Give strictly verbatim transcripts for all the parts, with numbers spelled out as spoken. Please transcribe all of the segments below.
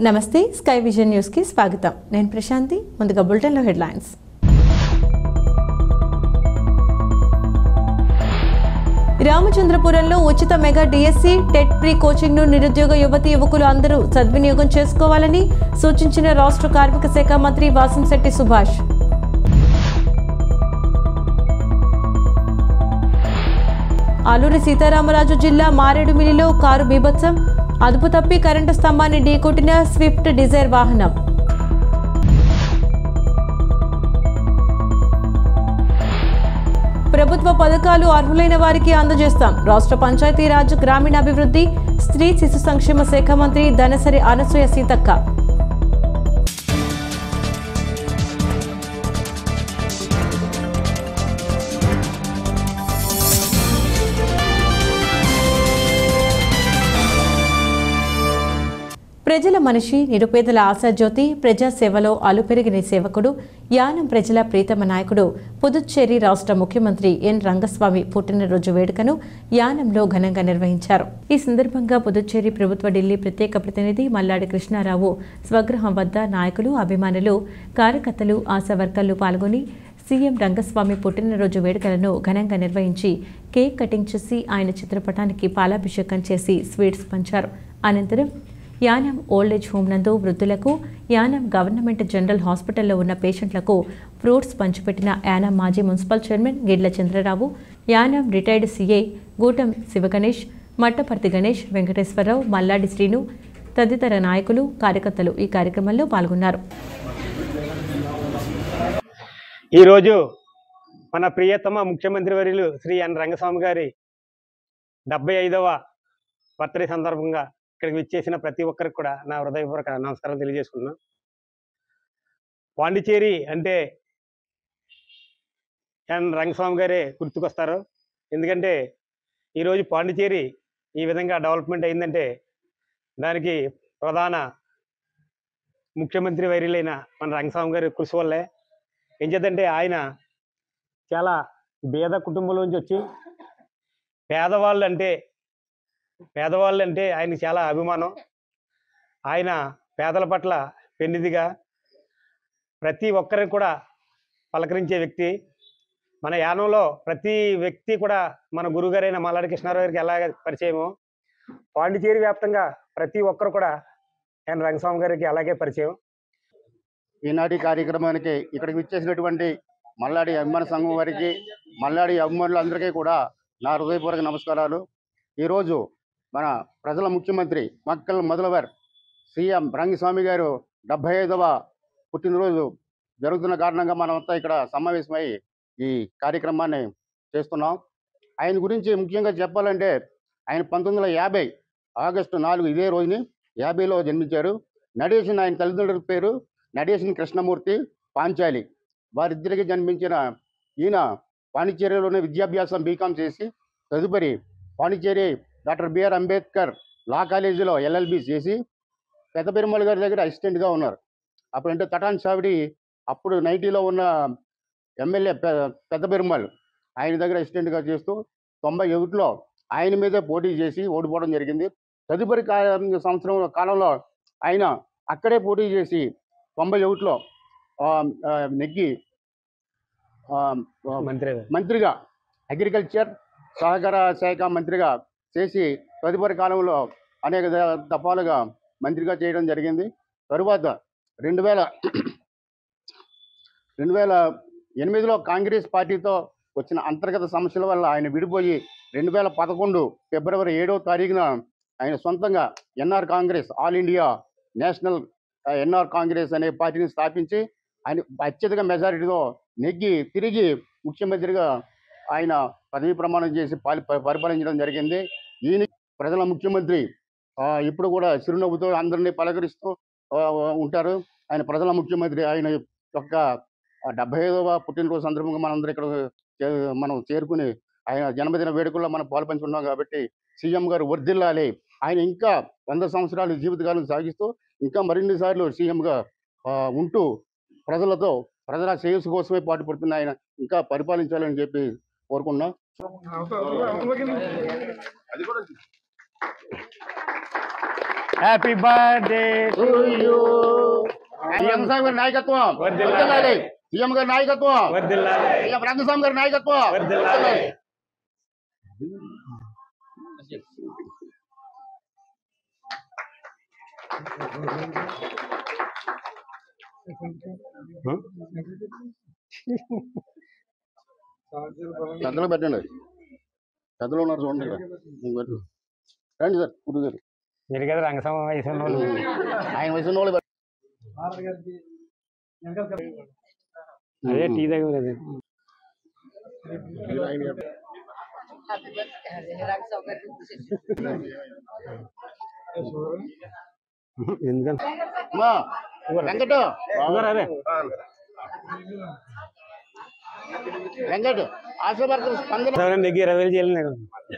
నమస్తే sky vision news కి స్వాగతం. నేను ప్రశాంతి. ముందుగా బులెటిన్ లో హెడ్లైన్స్. రామచంద్రపురంలో ఉచిత mega DSC TET free coaching ను నిరుద్యోగ యువతి యువకులు అందరూ సద్వినియోగం చేసుకోవాలని సూచించిన రాష్ట్ర కార్మిక శాఖ మంత్రి వాసంశెట్టి సుభాష్. అల్లూరి సీతారామరాజు జిల్లా మారేడుమిల్లిలో కారు బీభత్సం. అదుపు తప్పి కరెంటు స్తంభాన్ని ఢీకొట్టిన స్విఫ్ట్ డిజైర్ వాహనం. ప్రభుత్వ పథకాలు అర్హులైన వారికి అందజేస్తాం. రాష్ట్ర పంచాయతీరాజ్ గ్రామీణాభివృద్ధి స్త్రీ శిశు సంక్షేమ శాఖ మంత్రి ధనసరి అనసూయ సీతక్క. ప్రజల మనిషి, నిరుపేదల ఆశాజ్యోతి, ప్రజాసేవలో అలుపెరిగిన సేవకుడు, యానం ప్రజల ప్రీతమ నాయకుడు, పుదుచ్చేరి రాష్ట్ర ముఖ్యమంత్రి ఎన్ రంగస్వామి పుట్టినరోజు వేడుకను యానంలో ఘనంగా నిర్వహించారు. ఈ సందర్భంగా పుదుచ్చేరి ప్రభుత్వ ఢిల్లీ ప్రత్యేక ప్రతినిధి మల్లాడి కృష్ణారావు స్వగృహం వద్ద నాయకులు, అభిమానులు, కార్యకర్తలు, ఆశా వర్కర్లు పాల్గొని సీఎం రంగస్వామి పుట్టినరోజు వేడుకలను ఘనంగా నిర్వహించి కేక్ కటింగ్ చేసి ఆయన చిత్రపటానికి పాలాభిషేకం చేసి స్వీట్స్ పంచారు. అనంతరం యానం ఓల్డేజ్ హోమ్ నందు వృద్ధులకు, యానం గవర్నమెంట్ జనరల్ హాస్పిటల్లో ఉన్న పేషెంట్లకు ఫ్రూట్స్ పంచిపెట్టిన యానం మాజీ municipal chairman Gidla Chandrarao, Yanam retired CA Gootam Sivaganesh, Mattaparthi Ganesh, Venkateswararao, Malladi Srinu తదితర నాయకులు, కార్యకర్తలు ఈ కార్యక్రమంలో పాల్గొన్నారు. ఈరోజు మన ప్రియతమ ముఖ్యమంత్రి వర్యులు శ్రీ ఎన్ రంగస్వామి గారి డెబ్బై ఐదవ బర్త్డే సందర్భంగా ఇక్కడికి విచ్చేసిన ప్రతి ఒక్కరికి కూడా నా హృదయపూర్వక నమస్కారం తెలియజేసుకున్నాను. పాండిచేరి అంటే ఎన్ రంగస్వామి గారే గుర్తుకొస్తారు. ఎందుకంటే ఈరోజు పాండిచేరి ఈ విధంగా డెవలప్మెంట్ అయిందంటే దానికి ప్రధాన ముఖ్యమంత్రి వైర్యులైన మన రంగస్వామి గారి కృషి వల్లే. ఏం చేద్దంటే ఆయన చాలా పేద కుటుంబంలోంచి వచ్చి పేదవాళ్ళు అంటే పేదవాళ్ళు అంటే ఆయనకి చాలా అభిమానం. ఆయన పేదల పట్ల పెన్నిదిగా ప్రతి ఒక్కరికి కూడా పలకరించే వ్యక్తి. మన యానంలో ప్రతి వ్యక్తి కూడా మన గురుగారైన మల్లాడి కృష్ణారావు గారికి ఎలాగ పరిచయమో పాండిచేరి వ్యాప్తంగా ప్రతి ఒక్కరు కూడా ఎన్ రంగస్వామి గారికి అలాగే పరిచయం. ఈనాటి కార్యక్రమానికి ఇక్కడికి విచ్చేసినటువంటి మల్లాడి అభిమాన సంఘం వారికి, మల్లాడి అభిమానులందరికీ కూడా నా హృదయపూర్వక నమస్కారాలు. ఈరోజు మన ప్రజల ముఖ్యమంత్రి మక్కల్ మొదలవర్ సీఎం రంగస్వామి గారు డెబ్బై ఐదవ పుట్టినరోజు జరుగుతున్న కారణంగా మనమంతా ఇక్కడ సమావేశమై ఈ కార్యక్రమాన్ని చేస్తున్నాం. ఆయన గురించి ముఖ్యంగా చెప్పాలంటే ఆయన పంతొమ్మిది వందల యాభై ఆగస్టు నాలుగు ఇదే రోజుని యాభైలో జన్మించారు. నడేషన్ ఆయన తల్లిదండ్రుల పేరు నడేషన్ కృష్ణమూర్తి, పాంచాలి. వారిద్దరికి జన్మించిన ఈయన పాండిచేరిలోనే విద్యాభ్యాసం బీకాం చేసి తదుపరి Pondicherry doctor BR Ambedkar law కాలేజీలో ఎల్ఎల్బి చేసి పెద్ద పెరుమాళ్ గారి దగ్గర అసిస్టెంట్గా ఉన్నారు. అప్పుడంటే తటాన్ చావిడి అప్పుడు నైన్టీలో ఉన్న ఎమ్మెల్యే పెద్ద పెరుమాళ్ ఆయన దగ్గర అసిస్టెంట్గా చేస్తూ తొంభై ఒకటిలో ఆయన మీదే పోటీ చేసి ఓడిపోవడం జరిగింది. తదుపరి సంవత్సరం కాలంలో ఆయన అక్కడే పోటీ చేసి తొంభై ఒకటిలో నెగ్గి మంత్రి మంత్రిగా అగ్రికల్చర్ సహకార శాఖ మంత్రిగా చేసి తదుపరి కాలంలో అనేక దఫాలుగా మంత్రిగా చేయడం జరిగింది. తరువాత రెండు వేల రెండు వేల ఎనిమిదిలో కాంగ్రెస్ పార్టీతో వచ్చిన అంతర్గత సమస్యల వల్ల ఆయన విడిపోయి రెండు వేల పదకొండు ఫిబ్రవరి ఏడవ తారీఖున ఆయన సొంతంగా NR Congress, All India National NR Congress అనే పార్టీని స్థాపించి ఆయన అత్యధిక మెజారిటీతో నెగ్గి తిరిగి ముఖ్యమంత్రిగా ఆయన పదవీ ప్రమాణం చేసి పాలి పరిపాలించడం జరిగింది. ఈయన ప్రజల ముఖ్యమంత్రి ఇప్పుడు కూడా చిరునవ్వుతో అందరినీ పలకరిస్తూ ఉంటారు. ఆయన ప్రజల ముఖ్యమంత్రి. ఆయన యొక్క డెబ్బై ఐదవ పుట్టినరోజు సందర్భంగా మనందరూ ఇక్కడ మనం చేరుకుని ఆయన జన్మదిన వేడుకల్లో మనం పాల్పంచుకున్నాం. కాబట్టి సీఎం గారు వర్ధిల్లాలి. ఆయన ఇంకా వంద సంవత్సరాలు జీవితకాలం సాగిస్తూ ఇంకా మరిన్ని సార్లు సీఎంగా ఉంటూ ప్రజలతో ప్రజల శ్రేయస్సు కోసమే పాటుపడుతున్న ఆయన ఇంకా పరిపాలించాలని చెప్పి కోరుకున్నాం. అది కూడా happy birthday to you. CM sir గారి నాయకత్వం వర్ధిల్లాలి. సీఎం గారి నాయకత్వం వర్ధిల్లాలి. సీఎం రంగస్వామి గారి నాయకత్వం వర్ధిల్లాలి. పెద్దలో పెట్టండి. పెద్దలు ఉన్నారు చూడండి ఇక్కడ. రండి సార్ గురువు గారు. మీరు కదా రంగస్వామి వయసు ఉన్న వాళ్ళు. ఆయన వయసు ఉన్న వాళ్ళు అదే టీ దగ్గర ఎందుకంటే వెంకట వెంకట్ ఆశా వర్కర్ స్పందన నెగ్గి ఇరవై వేలు చేయాలి.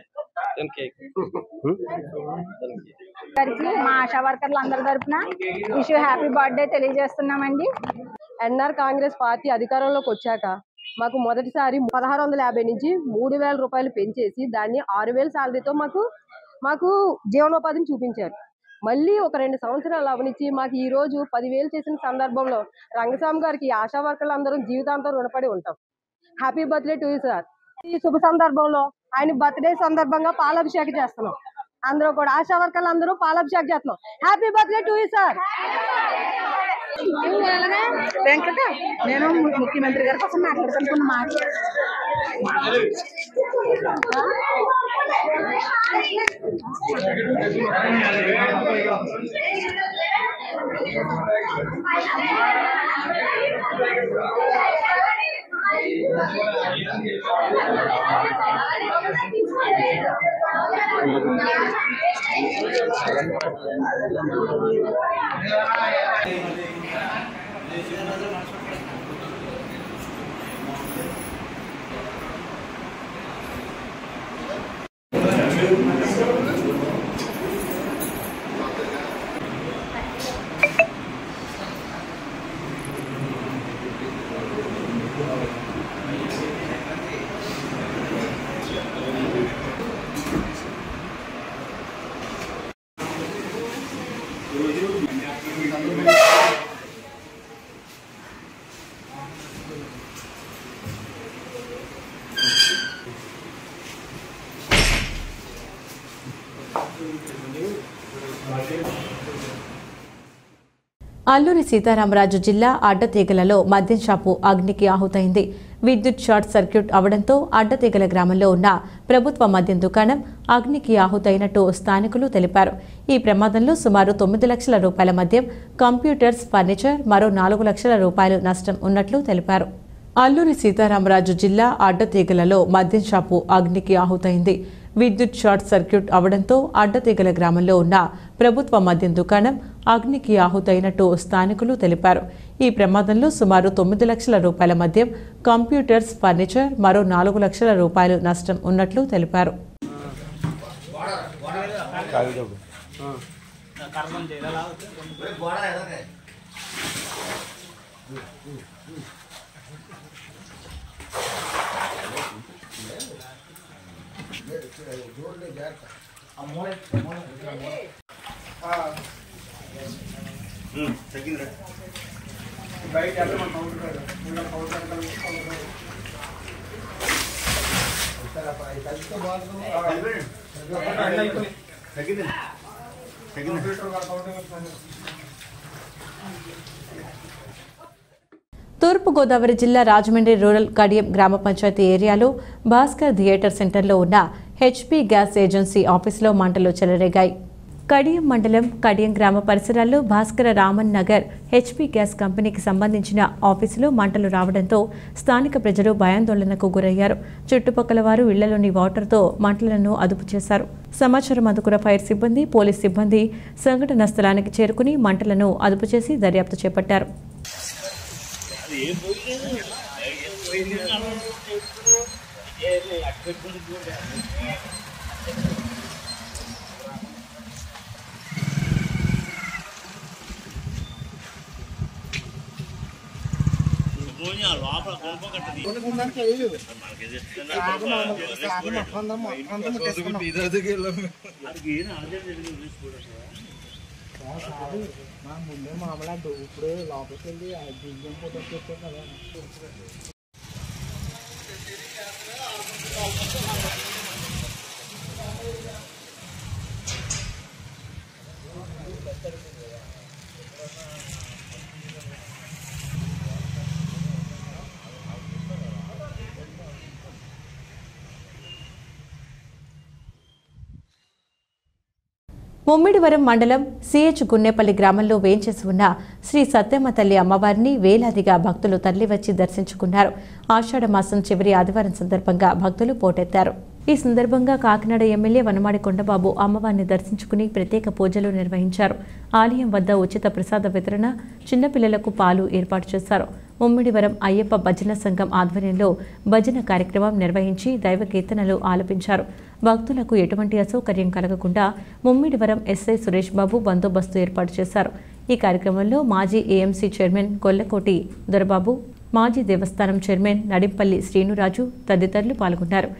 మా ఆశా వర్కర్లు అందరి తరపున విష్ హ్యాపీ బర్త్డే తెలియజేస్తున్నామండి. ఎన్ఆర్ కాంగ్రెస్ పార్టీ అధికారంలోకి వచ్చాక మాకు మొదటిసారి పదహారు వందల యాభై నుంచి మూడు వేల రూపాయలు పెంచేసి దాన్ని ఆరు వేల శాలరీతో మాకు మాకు జీవనోపాధిని చూపించారు. మళ్ళీ ఒక రెండు సంవత్సరాలు అవనిచ్చి మాకు ఈ రోజు పదివేలు చేసిన సందర్భంలో రంగస్వామి గారికి ఆశా వర్కర్లు అందరం జీవితాంతం రుణపడి ఉంటాం. Happy birthday to you sir. ఈ శుభ సందర్భంలో ఆయన బర్త్డే సందర్భంగా పాలాభిషేకం చేస్తున్నాం. అందరూ కూడా ఆశా వర్కర్లు అందరూ పాలాభిషేకం చేస్తున్నాం. Happy birthday to you sir. Venkata నేను ముఖ్యమంత్రి గారి కోసం మాట్లాడుతున్న మాట అల్లూరి సీతారామరాజు జిల్లా అడ్డతీగలలో మద్యం షాపు అగ్నికి ఆహుతైంది. విద్యుత్ షార్ట్ సర్క్యూట్ అవడంతో అడ్డతీగల గ్రామంలో ఉన్న ప్రభుత్వ మద్యం దుకాణం అగ్నికి ఆహుతైనట్టు స్థానికులు తెలిపారు. ఈ ప్రమాదంలో సుమారు తొమ్మిది లక్షల రూపాయల మద్యం, కంప్యూటర్స్, ఫర్నిచర్, మరో నాలుగు లక్షల రూపాయలు నష్టం ఉన్నట్లు తెలిపారు. అల్లూరి సీతారామరాజు జిల్లా అడ్డతీగలలో మద్యం షాపు అగ్నికి ఆహుతైంది. విద్యుత్ షార్ట్ సర్క్యూట్ అవడంతో అడ్డతీగల గ్రామంలో ఉన్న ప్రభుత్వ మద్యం దుకాణం అగ్నికి ఆహుతైనట్టు స్థానికులు తెలిపారు. ఈ ప్రమాదంలో సుమారు తొమ్మిది లక్షల రూపాయల మద్యం, కంప్యూటర్స్, ఫర్నిచర్, మరో నాలుగు లక్షల రూపాయలు నష్టం ఉన్నట్లు తెలిపారు. తూర్పుగోదావరి జిల్లా రాజమండ్రి రూరల్ కడియం గ్రామ పంచాయతీ ఏరియాలో భాస్కర్ థియేటర్ సెంటర్లో ఉన్న హెచ్పీ గ్యాస్ ఏజెన్సీ ఆఫీసులో మంటలు చెలరేగాయి. కడియం మండలం కడియం గ్రామ పరిసరాల్లో భాస్కర రామన్ నగర్ హెచ్పీ గ్యాస్ కంపెనీకి సంబంధించిన ఆఫీసులో మంటలు రావడంతో స్థానిక ప్రజలు భయాందోళనకు గురయ్యారు. చుట్టుపక్కల వారు ఇళ్లలోని వాటర్తో మంటలను అదుపు చేశారు. సమాచారం అందుకున్న ఫైర్ సిబ్బంది, పోలీస్ సిబ్బంది సంఘటన స్థలానికి చేరుకుని మంటలను అదుపు చేసి దర్యాప్తు చేపట్టారు. కాదు మా ముందే మామూలు అంటూ ఇప్పుడు లోపలికి వెళ్ళి బియ్యం ఫోటో పెట్టారు కదా. ముమ్మిడివరం మండలం సిహెచ్ గున్నేపల్లి గ్రామంలో వేంచేసి ఉన్న శ్రీ సత్యమ్మ తల్లి అమ్మవారిని వేలాదిగా భక్తులు తరలివచ్చి దర్శించుకున్నారు. ఆషాఢ మాసం చివరి ఆదివారం సందర్భంగా భక్తులు పోటెత్తారు. ఈ సందర్భంగా కాకినాడ ఎమ్మెల్యే వనమాడి కొండబాబు అమ్మవారిని దర్శించుకుని ప్రత్యేక పూజలు నిర్వహించారు. ఆలయం వద్ద ఉచిత ప్రసాద వితరణ, చిన్నపిల్లలకు పాలు ఏర్పాటు చేశారు. ముమ్మిడివరం అయ్యప్ప భజన సంఘం ఆధ్వర్యంలో భజన కార్యక్రమం నిర్వహించి దైవ కీర్తనలు ఆలపించారు. భక్తులకు ఎటువంటి అసౌకర్యం కలగకుండా ముమ్మిడివరం ఎస్ఐ సురేష్ బాబు బందోబస్తు ఏర్పాటు చేశారు. ఈ కార్యక్రమంలో మాజీ ఏఎంసీ చైర్మన్ కొల్లకోటి దొరబాబు, మాజీ దేవస్థానం చైర్మన్ నడింపల్లి శ్రీనురాజు తదితరులు పాల్గొన్నారు.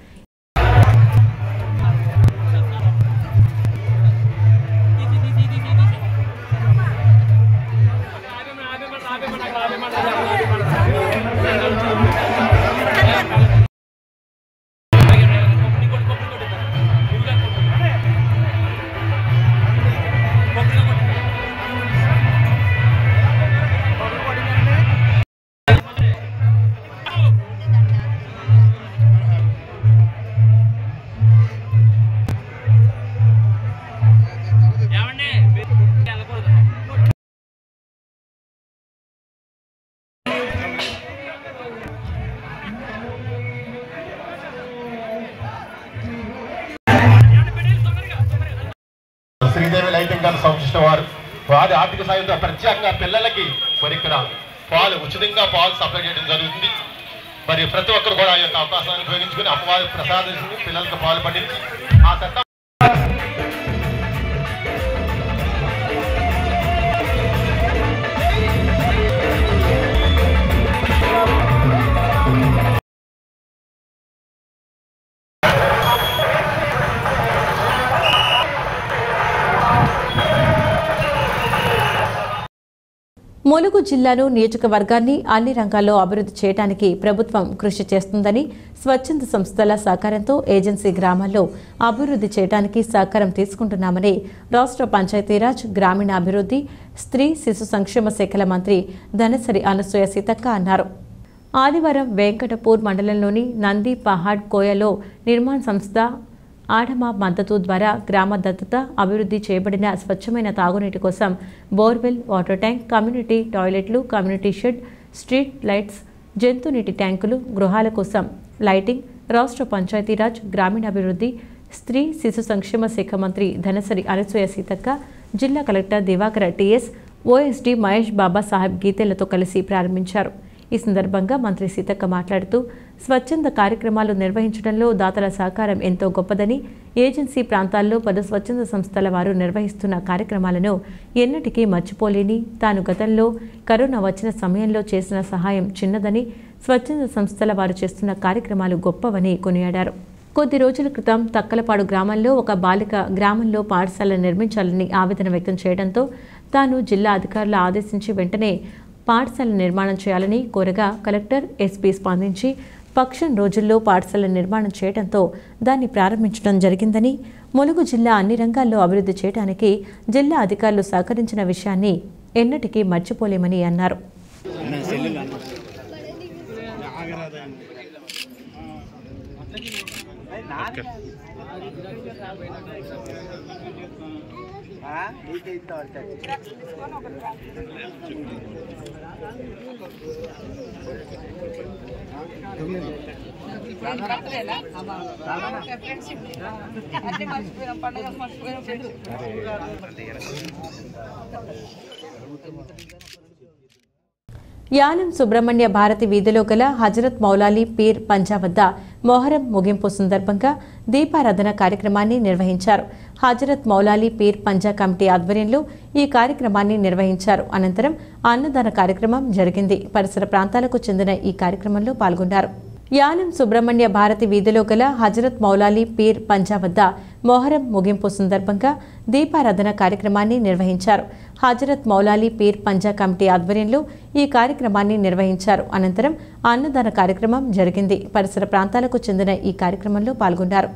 శ్రీదేవి లైటింగ్ గారు సంస్థ వారు వారి ఆర్థిక సాయంతో ప్రత్యేకంగా పిల్లలకి మరి ఇక్కడ పాలు ఉచితంగా పాలు సప్లై చేయడం జరుగుతుంది. మరి ప్రతి ఒక్కరు కూడా ఆ యొక్క అవకాశాన్ని ఉపయోగించుకుని అమ్మవారి ప్రసాదించి పిల్లలకు పాలు పండించి ఆ సత్తా ములుగు జిల్లాను నియోజకవర్గాన్ని అన్ని రంగాల్లో అభివృద్ధి చేయడానికి ప్రభుత్వం కృషి చేస్తుందని, స్వచ్ఛంద సంస్థల సహకారంతో ఏజెన్సీ గ్రామాల్లో అభివృద్ధి చేయడానికి సహకారం తీసుకుంటున్నామని రాష్ట్ర పంచాయతీరాజ్, గ్రామీణాభివృద్ధి, స్త్రీ శిశు సంక్షేమ శాఖల మంత్రి ధనసరి అనసూయ సీతక్క అన్నారు. ఆదివారం వెంకటపూర్ మండలంలోని నంది పహాడ్ కోయలో నిర్మాణ సంస్థ ఆడమ మద్దతు ద్వారా గ్రామ దత్తత అభివృద్ధి చేయబడిన స్వచ్ఛమైన తాగునీటి కోసం బోర్వెల్, వాటర్ ట్యాంక్, కమ్యూనిటీ టాయిలెట్లు, కమ్యూనిటీ షెడ్, స్ట్రీట్ లైట్స్, జంతు నీటి ట్యాంకులు, గృహాల కోసం లైటింగ్ రాష్ట్ర పంచాయతీరాజ్, గ్రామీణాభివృద్ధి, స్త్రీ శిశు సంక్షేమ శాఖ మంత్రి ధనసరి అనసూయ సీతక్క, జిల్లా collector Divakar TS, OSD Mahesh Baba Saheb గీతేలతో కలిసి ప్రారంభించారు. ఈ సందర్భంగా మంత్రి సీతక్క మాట్లాడుతూ స్వచ్ఛంద కార్యక్రమాలు నిర్వహించడంలో దాతల సహకారం ఎంతో గొప్పదని, ఏజెన్సీ ప్రాంతాల్లో పలు స్వచ్ఛంద సంస్థల వారు నిర్వహిస్తున్న కార్యక్రమాలను ఎన్నటికీ మర్చిపోలేని, తాను గతంలో కరోనా వచ్చిన సమయంలో చేసిన సహాయం చిన్నదని, స్వచ్ఛంద సంస్థల వారు చేస్తున్న కార్యక్రమాలు గొప్పవని కొనియాడారు. కొద్ది రోజుల క్రితం తక్కలపాడు గ్రామంలో ఒక బాలిక గ్రామంలో పాఠశాల నిర్మించాలని ఆవేదన వ్యక్తం చేయడంతో తాను జిల్లా అధికారులు ఆదేశించి వెంటనే పాఠశాల నిర్మాణం చేయాలని కోరగా కలెక్టర్, ఎస్పీ స్పందించి పక్షం రోజుల్లో పాఠశాల నిర్మాణం చేయడంతో దాన్ని ప్రారంభించడం జరిగిందని, ములుగు జిల్లా అన్ని రంగాల్లో అభివృద్ధి చేయడానికి జిల్లా అధికారులు సహకరించిన విషయాన్ని ఎన్నటికీ మర్చిపోలేమని అన్నారు. యానం సుబ్రహ్మణ్య భారతి వీధిలో గల హజరత్ మౌలాలి పీర్ పంజా వద్ద మొహరం ముగింపు సందర్భంగా దీపారాధన కార్యక్రమాన్ని నిర్వహించారు. హజరత్ మౌలాలి పీర్ పంజా కమిటీ ఆధ్వర్యంలో ఈ కార్యక్రమాన్ని నిర్వహించారు. అనంతరం అన్నదాన కార్యక్రమం జరిగింది. పరిసర ప్రాంతాలకు చెందిన ఈ కార్యక్రమంలో పాల్గొన్నారు. యానం సుబ్రహ్మణ్య భారతి వీధిలో గల హజరత్ మౌలాలి పీర్ పంజా వద్ద మొహరం ముగింపు సందర్భంగా దీపారాధన కార్యక్రమాన్ని నిర్వహించారు. హజరత్ మౌలాలి పీర్ పంజా కమిటీ ఆధ్వర్యంలో ఈ కార్యక్రమాన్ని నిర్వహించారు. అనంతరం అన్నదాన కార్యక్రమం జరిగింది. పరిసర ప్రాంతాలకు చెందిన ఈ కార్యక్రమంలో పాల్గొన్నారు.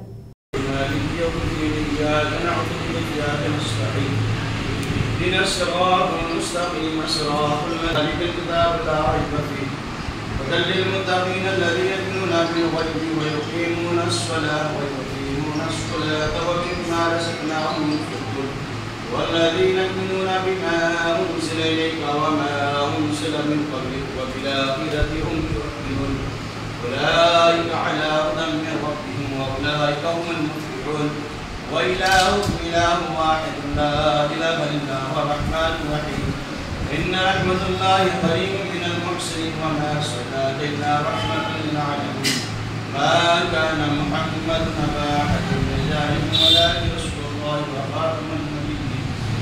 هدى للمتقين الذين يؤمنون بالغيب ويقيمون الصلاة ويقيمون الصلاة ومما رزقناهم ينفقون والذين يؤمنون بما أنزل إليك وما أنزل من قبلك وبالآخرة هم يؤمنون أولئك على هدى من ربهم وأولئك هم المفلحون وإلهكم إله واحد لا إله إلا هو الرحمن الرحيم إن رحمة الله قريب من المحسنين وما أرسلناك إلا رحمة للعالمين ما كان محمد أبا أحد من رجالكم ولكن رسول الله وخاتم النبيين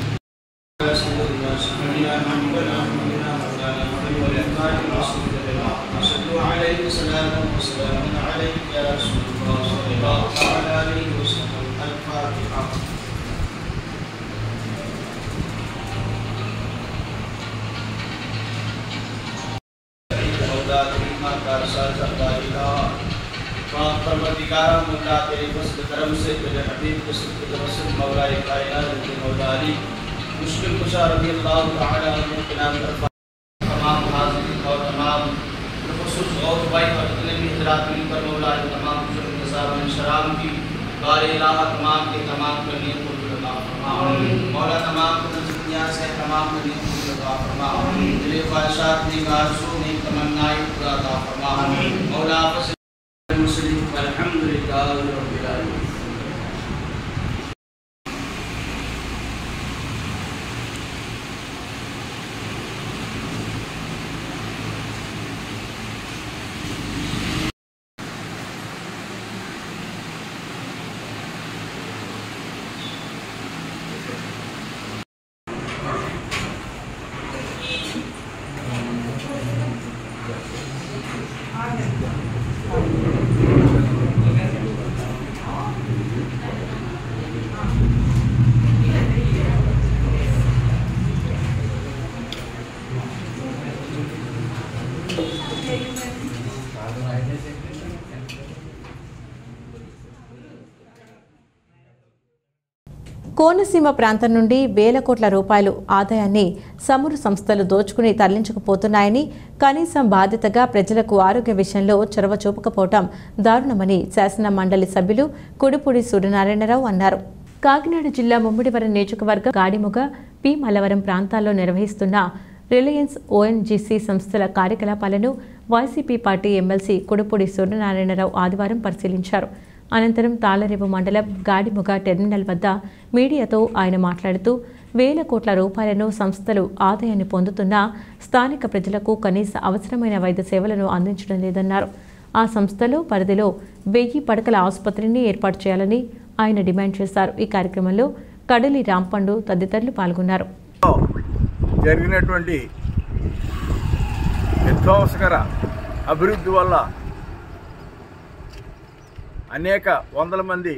صلوا عليه صلاة وسلام عليك يا رسول الله صلى الله عليه وسلم. الفاتحة. परवरदिगार मौला तेरे फज़ल करम से तेरे हबीब के सदक़े तवस्सुल मौलाए कायनात के मौला अली मुश्किल कुशा रज़ी अल्लाह तआला अन्हु के नाम पर तमाम हाज़िरीन और तमाम खुसूस गौस भाई और जितने भी हज़रात मिलकर मौला तमाम शुक्र गुज़ार शराम की बारे इलाहा तमाम के तमाम करने को अता फरमा। मौला तमाम की दुनिया से तमाम करने को अता फरमा। दिल ख्वाहिशात नेक आरज़ू नेक तमन्नाएं पूरा अता फरमा। मौला కోనసీమ ప్రాంతం నుండి వేల కోట్ల రూపాయలు ఆదాయాన్ని సమురు సంస్థలు దోచుకుని తరలించుకుపోతున్నాయని, కనీసం బాధ్యతగా ప్రజలకు ఆరోగ్య విషయంలో చొరవ చూపకపోవటం దారుణమని శాసన మండలి సభ్యులు కుడిపూడి సూర్యనారాయణరావు అన్నారు. కాకినాడ జిల్లా ముమ్మిడివరం నియోజకవర్గం గాడిముగ, పి మల్లవరం ప్రాంతాల్లో నిర్వహిస్తున్న రిలయన్స్ ఓఎన్జీసీ సంస్థల కార్యకలాపాలను YCP party MLC Kudipudi Suryanarayanarao ఆదివారం పరిశీలించారు. అనంతరం తాళరేవు మండలం గాడిముగ టెర్మినల్ వద్ద మీడియాతో ఆయన మాట్లాడుతూ వేల కోట్ల రూపాయలను సంస్థలు ఆదాయాన్ని పొందుతున్నా స్థానిక ప్రజలకు కనీస అవసరమైన వైద్య సేవలను అందించడం లేదన్నారు. ఆ సంస్థలో పరిధిలో వెయ్యి పడకల ఆసుపత్రిని ఏర్పాటు చేయాలని ఆయన డిమాండ్ చేశారు. ఈ కార్యక్రమంలో కడలి రాంపండు తదితరులు పాల్గొన్నారు. జరిగినటువంటి విధ్వంసకర అభివృద్ధి వల్ల అనేక వందల మంది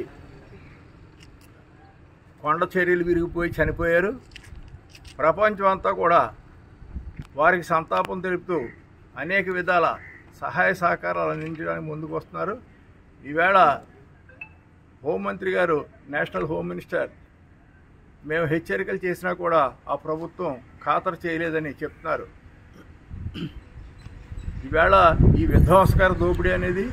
కొండ చర్యలు విరిగిపోయి చనిపోయారు. ప్రపంచం అంతా కూడా వారికి సంతాపం తెలుపుతూ అనేక విధాల సహాయ సహకారాలు అందించడానికి ముందుకు వస్తున్నారు. ఈవేళ హోంమంత్రి గారు, నేషనల్ హోమ్ మినిస్టర్, మేము హెచ్చరికలు చేసినా కూడా ఆ ప్రభుత్వం ఖాతరు చేయలేదని చెప్తున్నారు. ఈవేళ ఈ విధ్వంసకర దోపిడీ అనేది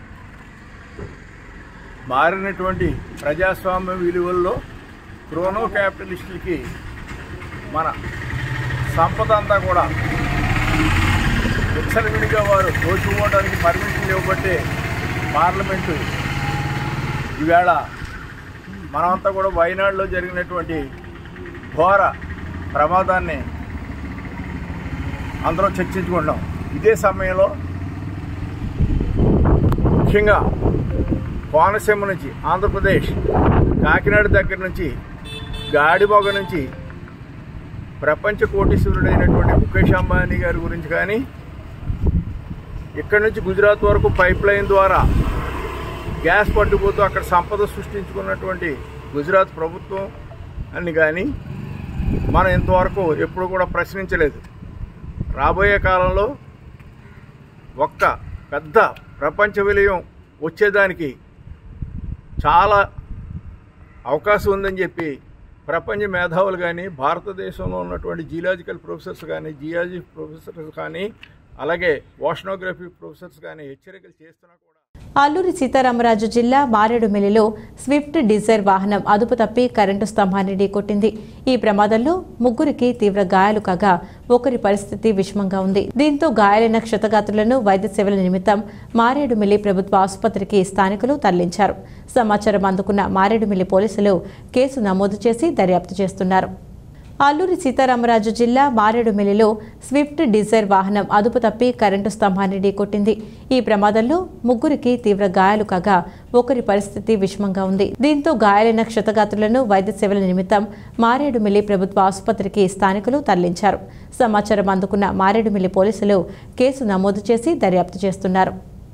మారినటువంటి ప్రజాస్వామ్య విలువల్లో క్రోనో క్యాపిటలిస్టులకి మన సంపద అంతా కూడా విచ్చలవిడిగా వారు దోచుకోవడానికి పర్మిషన్ ఇవ్వబట్టే పార్లమెంటు ఈవేళ మనమంతా కూడా వైనాడులో జరిగినటువంటి ఘోర ప్రమాదాన్ని అందరం చర్చించుకుంటాం. ఇదే సమయంలో ముఖ్యంగా కోనసీమ నుంచి ఆంధ్రప్రదేశ్ కాకినాడ దగ్గర నుంచి గాడిమొగ నుంచి ప్రపంచ కోటీశ్వరుడైనటువంటి ముఖేష్ అంబానీ గారి గురించి కానీ, ఇక్కడి నుంచి గుజరాత్ వరకు పైప్ లైన్ ద్వారా గ్యాస్ పట్టుకుపోతూ అక్కడ సంపద సృష్టించుకున్నటువంటి గుజరాత్ ప్రభుత్వం అని కానీ మనం ఇంతవరకు ఎప్పుడు కూడా ప్రశ్నించలేదు. రాబోయే కాలంలో ఒక్క పెద్ద ప్రపంచ విలయం వచ్చేదానికి చాలా అవకాశం ఉందని చెప్పి ప్రపంచ మేధావులు కానీ, భారతదేశంలో ఉన్నటువంటి జియాలజికల్ ప్రొఫెసర్స్ కానీ, జియాలజీ ప్రొఫెసర్స్ కానీ, అలాగే ఓషనోగ్రఫీ ప్రొఫెసర్స్ కానీ హెచ్చరికలు చేస్తున్నా కూడా. అల్లూరి సీతారామరాజు జిల్లా మారేడుమిల్లిలో స్విఫ్ట్ డిజైర్ వాహనం అదుపు తప్పి కరెంటు స్తంభాన్ని ఢీకొట్టింది. ఈ ప్రమాదంలో ముగ్గురికి తీవ్ర గాయాలు కాగా ఒకరి పరిస్థితి విషమంగా ఉంది. దీంతో గాయాలైన క్షతగాత్రులను వైద్య సేవల నిమిత్తం మారేడుమిల్లి ప్రభుత్వ ఆసుపత్రికి స్థానికులు తరలించారు. సమాచారం అందుకున్న మారేడుమిల్లి పోలీసులు కేసు నమోదు చేసి దర్యాప్తు చేస్తున్నారు. అల్లూరి సీతారామరాజు జిల్లా మారేడుమిల్లిలో స్విఫ్ట్ డిజైర్ వాహనం అదుపు తప్పి కరెంటు స్తంభాన్ని ఢీకొట్టింది. ఈ ప్రమాదంలో ముగ్గురికి తీవ్ర గాయాలు కాగా ఒకరి పరిస్థితి విషమంగా ఉంది. దీంతో గాయాలైన క్షతగాత్రులను వైద్య సేవల నిమిత్తం మారేడుమిల్లి ప్రభుత్వ ఆసుపత్రికి స్థానికులు తరలించారు. సమాచారం అందుకున్న మారేడుమిల్లి పోలీసులు కేసు నమోదు చేసి దర్యాప్తు చేస్తున్నారు.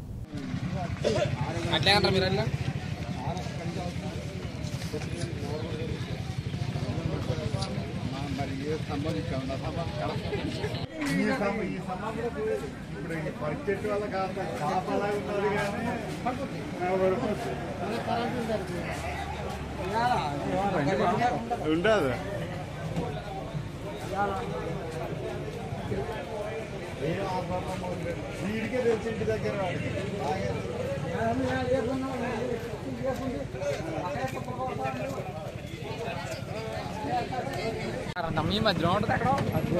ఉండదు వీడికే తెలిసి ఇంటి దగ్గర మీ మధ్యలో ఉంటుంది అక్కడ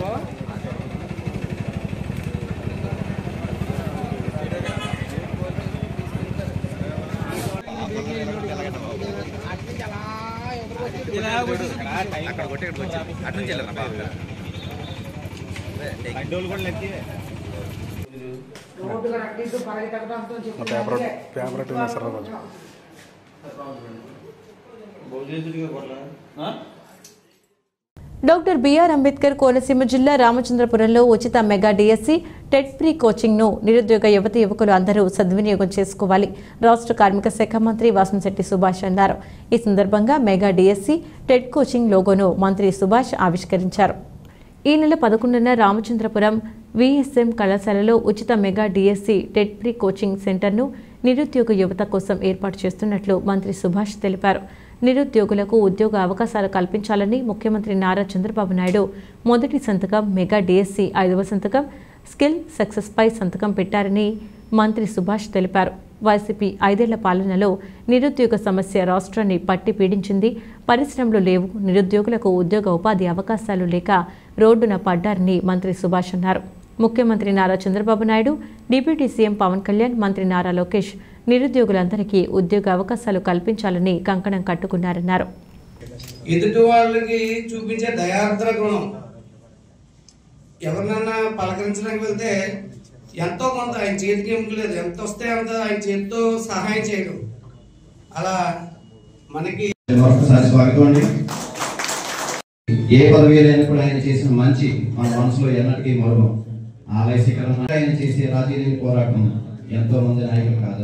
అక్కడ కొట్టి ఇక్కడికి వచ్చి అటు నుంచి వెళ్ళారు బాగా పేపర్ పేపర్ అట్టింది sir doctor BR Ambedkar Konaseema జిల్లా రామచంద్రపురంలో ఉచిత mega DSC TET free coaching ను నిరుద్యోగ యువతి యువకులు అందరూ సద్వినియోగం చేసుకోవాలి. రాష్ట్ర కార్మిక శాఖ మంత్రి వాసంశెట్టి సుభాష్ అన్నారు. ఈ సందర్భంగా మెగా డిఎస్సి టెట్ కోచింగ్ లోగోను మంత్రి సుభాష్ ఆవిష్కరించారు. ఈ నెల పదకొండున రామచంద్రపురం విఎస్ఎం కళాశాలలో ఉచిత mega DSC TET free coaching సెంటర్ను నిరుద్యోగ యువత కోసం ఏర్పాటు చేస్తున్నట్లు మంత్రి సుభాష్ తెలిపారు. నిరుద్యోగులకు ఉద్యోగ అవకాశాలు కల్పించాలని ముఖ్యమంత్రి నారా చంద్రబాబు నాయుడు మొదటి సంతకం మెగా డిఎస్సి, ఐదవ సంతకం స్కిల్ సక్సెస్ పై సంతకం పెట్టారని మంత్రి సుభాష్ తెలిపారు. వైసీపీ ఐదేళ్ల పాలనలో నిరుద్యోగ సమస్య రాష్ట్రాన్ని పట్టి పీడించింది. పరిశ్రమలు లేవు, నిరుద్యోగులకు ఉద్యోగ ఉపాధి అవకాశాలు లేక రోడ్డున పడ్డారని మంత్రి సుభాష్ అన్నారు. ముఖ్యమంత్రి నారా చంద్రబాబు నాయుడు, డిప్యూటీ సీఎం పవన్ కళ్యాణ్, మంత్రి నారా లోకేష్ నిరుద్యోగులందరికీ ఉద్యోగ అవకాశాలు కల్పించాలని కంకణం కట్టుకున్నారన్నారు. ఎదుటి వాళ్ళకి చూపించే దయార్ద్ర గుణం, ఎవరినన్నా పలకరించడానికి వెళ్తే ఎంతో కొంత ఆయన చేతికి ఏమిటలేదు, ఎంత వస్తే అంత ఆయన చేతితో సహాయం చేయడం, అలా మనకి స్వాగతం అండి. ఏ పదవి లేని కూడా ఆయన చేసిన మంచి మన మనసులో ఎన్నటికీ మరువం. ఆలయ శిఖరం ఆయన చేసే రాజకీయ పోరాటం ఎంతో మంది నాయకులు కాదు.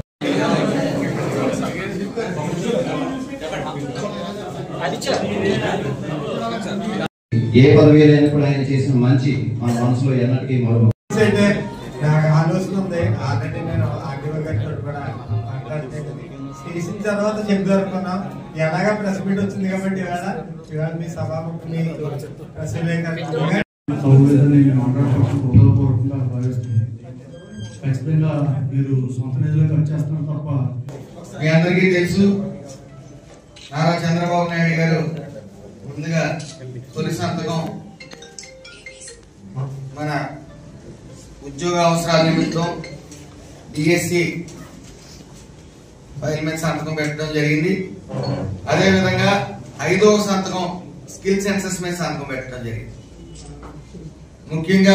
ఏ పదవి లేని కూడా ఆయన చేసిన మంచి మన మనసులో ఎన్నటికీ మరువం. అయితే నాకు ఆలోచన ఉంది, ఆల్రెడీ నేను ఆర్టీఓ గారితో కూడా మాట్లాడుతుంది. చేసిన తర్వాత చెప్తారు అనుకున్నాం. ఎలాగా ప్రెస్ మీట్ వచ్చింది కాబట్టి ఇవాళ ఇవాళ మీ సభాముఖుని ప్రెస్ విలేకరులు ఖచ్చితంగా మీరు సొంత నిధులు ఖర్చు చేస్తున్నారు తప్ప. మీ అందరికీ తెలుసు, నారా చంద్రబాబు నాయుడు గారు ముందుగా తొలి సంతకం మన ఉద్యోగ అవసరాల నిమిత్తం డిఎస్సి ఫైల్ మీద సంతకం పెట్టడం జరిగింది. అదేవిధంగా ఐదవ సంతకం స్కిల్ సెన్సెస్ మీద సంతకం పెట్టడం జరిగింది. ముఖ్యంగా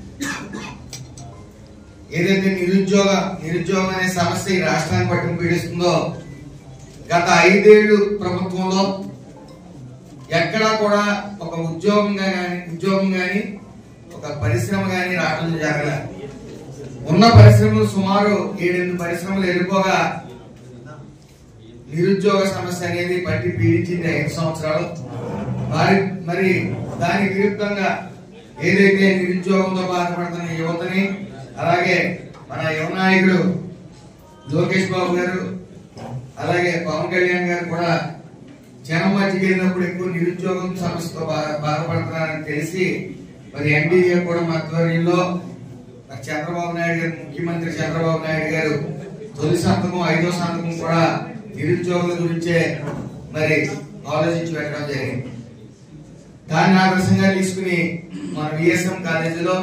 ఏదైతే నిరుద్యోగ నిరుద్యోగం అనే సమస్య ఈ రాష్ట్రాన్ని పట్టుకుని పీడిస్తుందో, గత ఐదేళ్లు ప్రభుత్వంలో ఎక్కడా కూడా ఒక ఉద్యోగంగా కానీ ఉద్యోగం కానీ ఒక పరిశ్రమ కానీ రావడం జరగలేదు. ఉన్న పరిశ్రమలు సుమారు ఏడెనిమిది పరిశ్రమలు వెళ్ళిపోగా నిరుద్యోగ సమస్య అనేది పట్టి పీడించింది ఐదు సంవత్సరాలు. మరి మరి దానికి విరుద్ధంగా ఏదైతే నిరుద్యోగంతో బాధపడుతున్న యువతని, అలాగే మన యువ నాయకుడు లోకేష్ బాబు గారు, అలాగే పవన్ కళ్యాణ్ గారు కూడా జనం మధ్యకి వెళ్ళినప్పుడు ఎక్కువ నిరుద్యోగం సమస్యతో బాధపడుతున్నారని తెలిసి మరి ఎన్డీఏ కూడా ఆధ్వర్యంలో చంద్రబాబు నాయుడు గారు, ముఖ్యమంత్రి చంద్రబాబు నాయుడు గారు తొలి సంతకం ఐదో సంతకం కూడా నిరుద్యోగుల గురించే మరి ఆలోచించి పెట్టడం జరిగింది. దాన్ని ఆదర్శంగా తీసుకుని మన విఎస్ఎం కాలేజీలో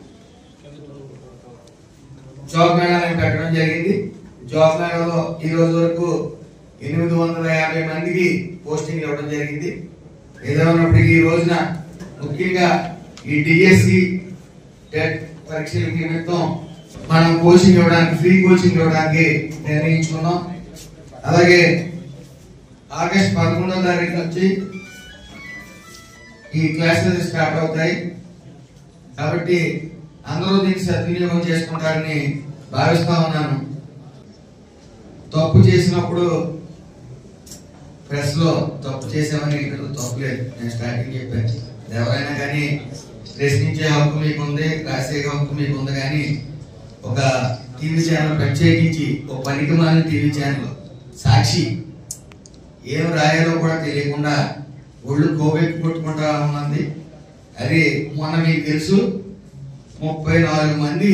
జాబ్ మేళాని పెట్టడం జరిగింది. జాబ్ మేళాలో ఈ రోజు వరకు ఎనిమిది వందల యాభై మందికి పోస్టింగ్ ఇవ్వడం జరిగింది. ఏదైనప్పటికీ ఈ రోజున ముఖ్యంగా ఈ డిఎస్సి టెట్ పరీక్షల నిమిత్తం మనం కోచింగ్ ఇవ్వడానికి, ఫ్రీ కోచింగ్ ఇవ్వడానికి నిర్ణయించుకున్నాం. అలాగే ఆగస్ట్ పదకొండవ తారీఖు నుంచి ఈ క్లాసులు స్టార్ట్ అవుతాయి కాబట్టి అందరూ దీన్ని సద్వినియోగం చేసుకుంటారని భావిస్తా ఉన్నాను. తప్పు చేసినప్పుడు ప్రెస్ లో తప్పు చేసామని ఇక్కడ తప్పు లేదు, నేను స్టార్టింగ్ చెప్పాను. ఎవరైనా కానీ ప్రశ్నించే హక్కు మీకుంది, రాసే హక్కు మీకుంది. కానీ ఒక టీవీ ఛానల్ ప్రత్యేకించి ఒక పనికి మాలిన టీవీ ఛానల్ సాక్షి ఏం రాయాలో కూడా తెలియకుండా ఒళ్ళు కోవెక్కి కొట్టుకుంటా ఉన్నది. అది మొన్న మీకు తెలుసు, ముప్పై నాలుగు మంది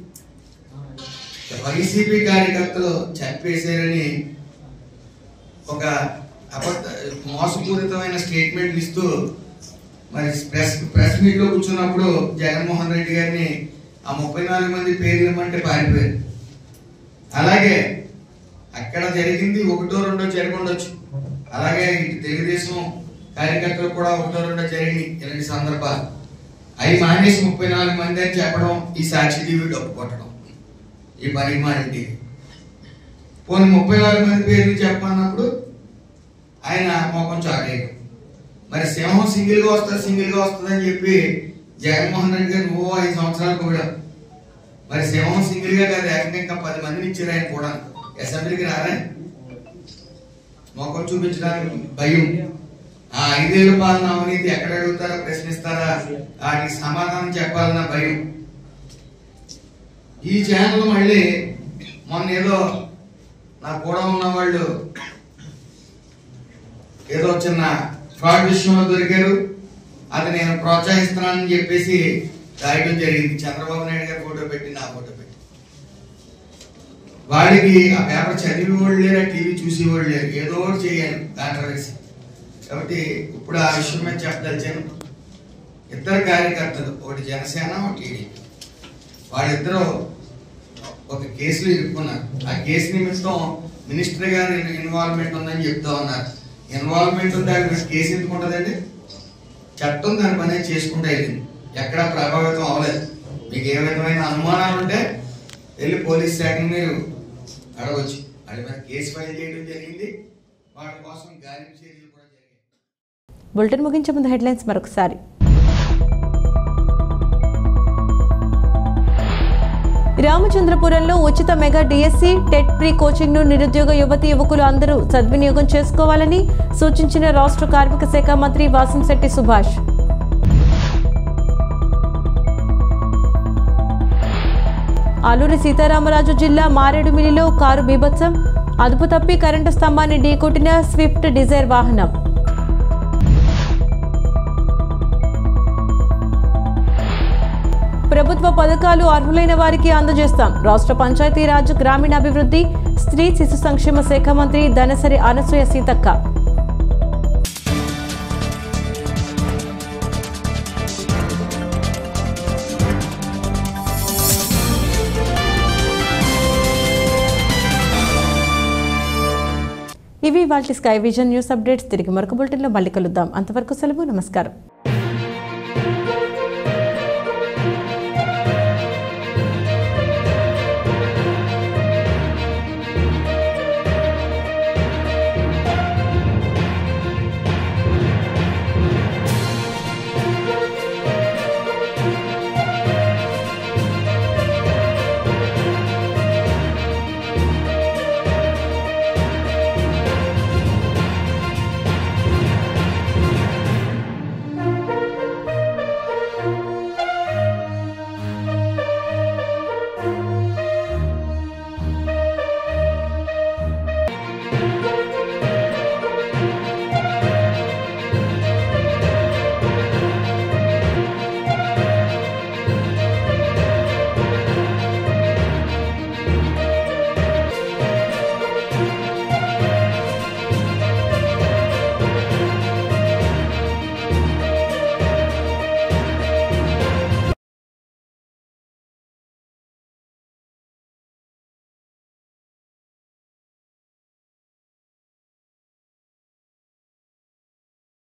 వైసీపీ కార్యకర్తలు చంపేశారని ఒక అబద్ధ మోసపూరితమైన స్టేట్మెంట్ ఇస్తూ మరి ప్రెస్ ప్రెస్ మీట్ లో కూర్చున్నప్పుడు జగన్మోహన్ రెడ్డి గారిని ఆ ముప్పై నాలుగు మంది పేర్లు ఇవ్వమంటే పారిపోయారు. అలాగే అక్కడ జరిగింది ఒకటో రెండో జరగండొచ్చు, అలాగే ఇటు తెలుగుదేశం కార్యకర్తలు కూడా ఒకటో రెండో జరిగింది ఇలాంటి సందర్భాలు. అవి మానేసి ముప్పై నాలుగు మంది అని చెప్పడం ఈ సాక్షి టీవీ డబ్బు కొట్టడం, ఈ పని మాటి పోనీ ముప్పై నాలుగు మంది పేర్లు చెప్పమన్నప్పుడు ఆయన మోకం చాటేయడం. మరి సింహం సింగిల్ గా వస్తుంది సింగిల్ గా వస్తుంది అని చెప్పి జగన్మోహన్ రెడ్డి గారు నువ్వు ఐదు సంవత్సరాలు కూడా మరి సింహం సింగిల్ గా కాదు, ఏకంగా ఇంకా పది మందిని ఇచ్చారు ఆయన కూడా. అసెంబ్లీకి రారా, మోకం చూపించడానికి భయం. ఆ ఐదేళ్ల పాలన అవినీతి ఎక్కడ అడుగుతారా, ప్రశ్నిస్తారా, వాటికి సమాధానం చెప్పాలన్న భయం. ఈ ఛానల్ మళ్ళీ మొన్న ఏదో నా కూడా ఉన్న వాళ్ళు ఏదో చిన్న ఫ్రాడ్ విషయంలో దొరికారు, అది నేను ప్రోత్సహిస్తున్నానని చెప్పేసి రాయడం జరిగింది. చంద్రబాబు నాయుడు గారు ఫోటో పెట్టి నా ఫోటో పెట్టి వాడికి ఆ పేపర్ చదివి వాళ్ళు లేరు, టీవీ చూసి వాళ్ళు లేరు, ఏదో ఒకటి చేయాలి కాంట్రవర్సీ. కాబట్టి ఇప్పుడు ఆ విషయం మీద చెప్పదలిచాను. ఇద్దరు కార్యకర్తలు, ఒకటి జనసేన ఒకటి టీడీపీ, వాళ్ళిద్దరూ ఒక కేసులో ఇరుక్కున్నారు. ఆ కేసు నిమిత్తం మినిస్టర్ గారి ఇన్వాల్వ్మెంట్ ఉందని చెప్తా ఉన్నారు. ఇన్వాల్వ్మెంట్ ఉంటే కేసు ఎందుకు ఉంటుందండి? చట్టం దాని పని చేసుకుంటూ వెళ్ళింది, ఎక్కడా ప్రభావితం అవ్వలేదు. మీకు ఏ విధమైన అనుమానాలు ఉంటే వెళ్ళి పోలీస్ శాఖను మీరు అడగవచ్చు. అది మీద కేసు ఫైల్ చేయడం జరిగింది. వాటి కోసం గాలింపు చర్యలు కూడా జరిగాయి. బులెటిన్ ముగించే ముందు హెడ్లైన్స్ మరొకసారి. రామచంద్రపురంలో ఉచిత mega DSC TET free coaching ను నిరుద్యోగ యువతి యువకులు అందరూ సద్వినియోగం చేసుకోవాలని సూచించిన రాష్ట్ర కార్మిక శాఖ మంత్రి వాసంశెట్టి సుభాష్. అల్లూరి సీతారామరాజు జిల్లా మారేడుమిల్లిలో కారు బీభత్సం, అదుపు తప్పి కరెంటు స్తంభాన్ని ఢీకొట్టిన స్విఫ్ట్ డిజైర్ వాహనం. ప్రభుత్వ పథకాలు అర్హులైన వారికి అందజేస్తాం. రాష్ట్ర పంచాయతీరాజ్ గ్రామీణాభివృద్ధి స్త్రీ శిశు సంక్షేమ శాఖ మంత్రి దనసరి అనసూయ సీతక్క. ఇవి వాటి స్కై విజన్ న్యూస్ అప్డేట్స్. తిరిగి మరొక బులెటిన్లో మళ్ళీ కలుద్దాం. అంతవరకు సెలవు, నమస్కారం.